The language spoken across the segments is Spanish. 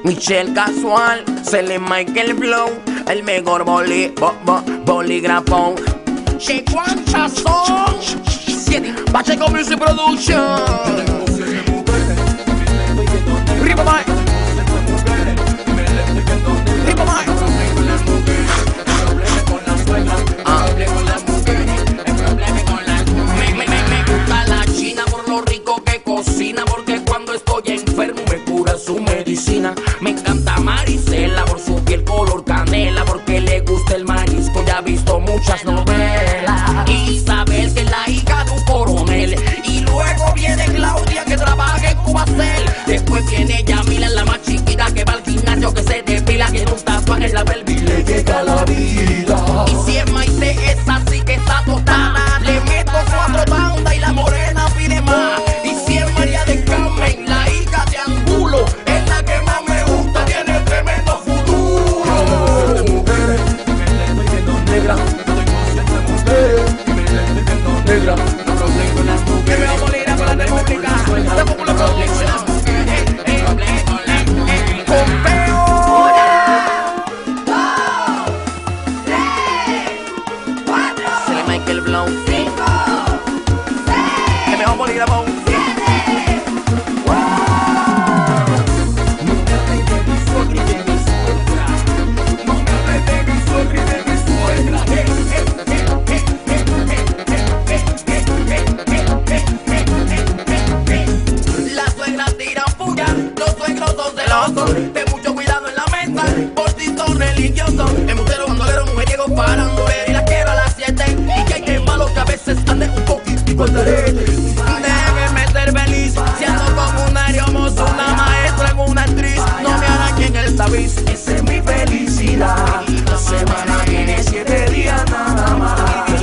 Michelle Casual, Cele Michael Blow, el mejor bolígrafo. Che, ¿cuántas son? 7. Pacheco Music Production. Ripa Mike. Ripa Mike. Me gusta la china por lo rico que cocina, porque cuando estoy enfermo me cura su medicina. Me encanta Marisela por su piel color canela, porque le gusta el marisco, ya ha visto muchas novelas. Isabel, que es la hija de un coronel, y luego viene Claudia, que trabaja en Cubacel. Después viene Yamila, la más chiquita, que va al gimnasio, que se depila, que tiene un tatuaje en la pelvis, le llega la vida. Y si es Maite, es así que está totada, le meto 4 tandas y la morena pide más. Y si es María de Carmen, la hija de Angulo, es la que más me gusta, tiene tremendo futuro. De mujeres, estoy viendo negra, estoy consciente de mujeres, estoy viendo negra, no problema con las mujeres. Que me va a morir a la república, la popular producción. Pompeo. 1, 2, 3, 4. Cele Michael Blow. 5, 6. Que me va a morir a Pompeo. De mucho cuidado en la mesa, por ti son religiosos, embusteros, bandolero, mujeriego, farandulero, y la quiero a las 7. Y que hay que malo que a veces ande un poquitico al garete. Déjeme ser feliz, si ando con una hermosa, una maestra, con una actriz, no me arañen el tabiz. Esa es mi felicidad. La semana tiene 7 días nada más.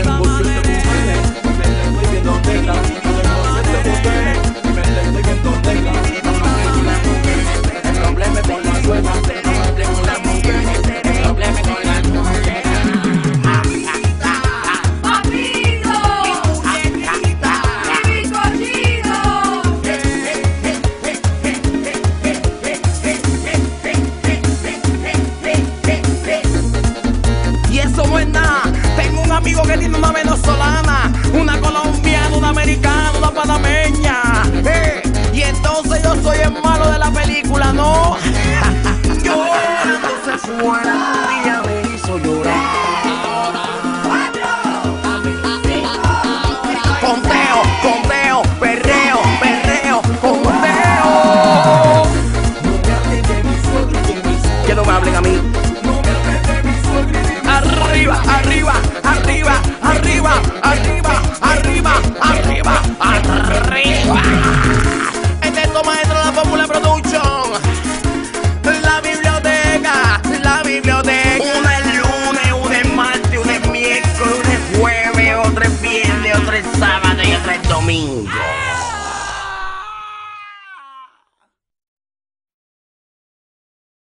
Que tiene una venezolana, una colombiana, una americana, una panameña. Y entonces yo soy el malo de la película, ¿no? Yo entonces fuera.